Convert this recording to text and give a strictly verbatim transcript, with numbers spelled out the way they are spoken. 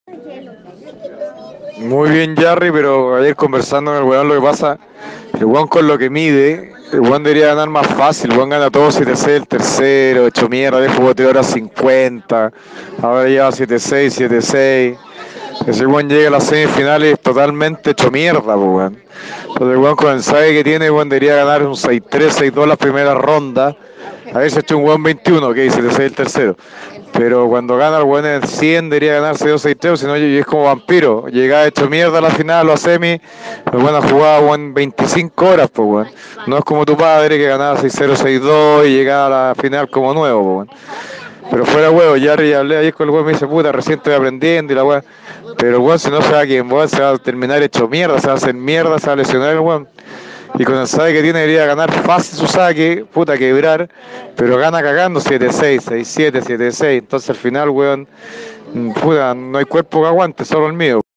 Muy bien, Jarry, pero ayer conversando con el weón, lo que pasa, el weón con lo que mide, el weón debería ganar más fácil. El weón gana todo siete seis el tercero, hecho mierda, de jugó tres horas cincuenta, ahora lleva siete seis, siete seis. Ese weón llega a las semifinales totalmente hecho mierda, pues, weón. Entonces el weón con el sabe que tiene, el weón debería ganar un seis tres, seis dos la primera ronda. A veces ha hecho un weón veintiuno, que dice, siete seis el tercero. Pero cuando gana el weón en el cien debería ganarse dos seis tres, si no es como vampiro. Llega hecho mierda a la final o a semi, el weón ha jugado weón, veinticinco horas, pues weón. No es como tu padre que ganaba seis cero, seis dos y llegaba a la final como nuevo, pues weón. Pero fuera huevo, ya hablé ayer con el weón, me dice, puta, recién estoy aprendiendo y la weón. Pero el weón, si no se va a quien weón, se va a terminar hecho mierda, se va a hacer mierda, se va a lesionar el weón. Y con el saque que tiene debería ganar fácil su saque, puta, quebrar, pero gana cagando siete seis, seis siete, siete seis. Entonces al final, weón, puta, no hay cuerpo que aguante, solo el mío.